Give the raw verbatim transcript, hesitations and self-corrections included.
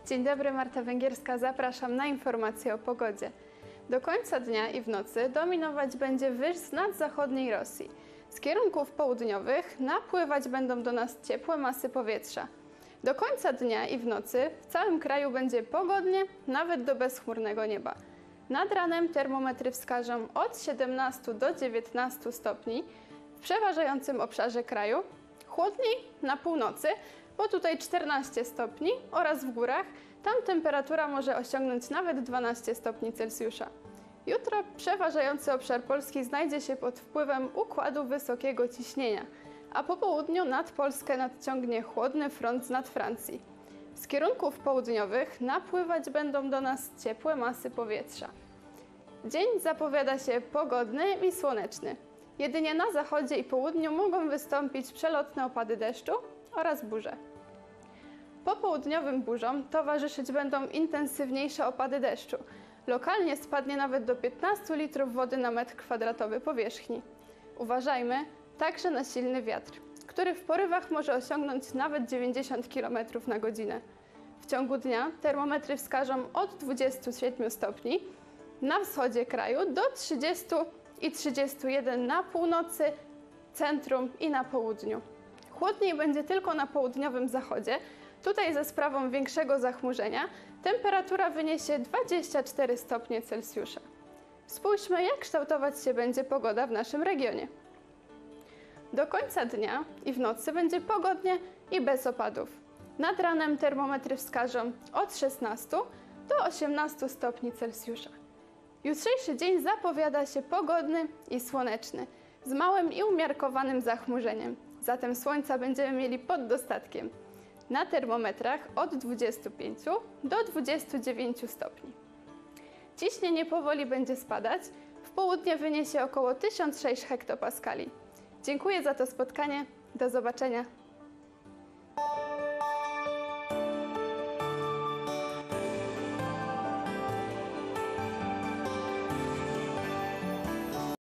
Dzień dobry, Marta Węgierska, zapraszam na informacje o pogodzie. Do końca dnia i w nocy dominować będzie wyż z nadzachodniej Rosji. Z kierunków południowych napływać będą do nas ciepłe masy powietrza. Do końca dnia i w nocy w całym kraju będzie pogodnie, nawet do bezchmurnego nieba. Nad ranem termometry wskażą od siedemnastu do dziewiętnastu stopni w przeważającym obszarze kraju, chłodniej na północy, bo tutaj czternaście stopni oraz w górach, tam temperatura może osiągnąć nawet dwanaście stopni Celsjusza. Jutro przeważający obszar Polski znajdzie się pod wpływem układu wysokiego ciśnienia, a po południu nad Polskę nadciągnie chłodny front z nad Francji. Z kierunków południowych napływać będą do nas ciepłe masy powietrza. Dzień zapowiada się pogodny i słoneczny. Jedynie na zachodzie i południu mogą wystąpić przelotne opady deszczu oraz burze. Popołudniowym burzom towarzyszyć będą intensywniejsze opady deszczu. Lokalnie spadnie nawet do piętnastu litrów wody na metr kwadratowy powierzchni. Uważajmy także na silny wiatr, który w porywach może osiągnąć nawet dziewięćdziesiąt kilometrów na godzinę. W ciągu dnia termometry wskażą od dwudziestu siedmiu stopni na wschodzie kraju do trzydziestu i trzydziestu jeden na północy, centrum i na południu. Chłodniej będzie tylko na południowym zachodzie. Tutaj za sprawą większego zachmurzenia temperatura wyniesie dwadzieścia cztery stopnie Celsjusza. Spójrzmy, jak kształtować się będzie pogoda w naszym regionie. Do końca dnia i w nocy będzie pogodnie i bez opadów. Nad ranem termometry wskażą od szesnastu do osiemnastu stopni Celsjusza. Jutrzejszy dzień zapowiada się pogodny i słoneczny, z małym i umiarkowanym zachmurzeniem. Zatem słońca będziemy mieli pod dostatkiem. Na termometrach od dwudziestu pięciu do dwudziestu dziewięciu stopni. Ciśnienie powoli będzie spadać, w południe wyniesie około tysiąc sześć hektopaskali. Dziękuję za to spotkanie, do zobaczenia.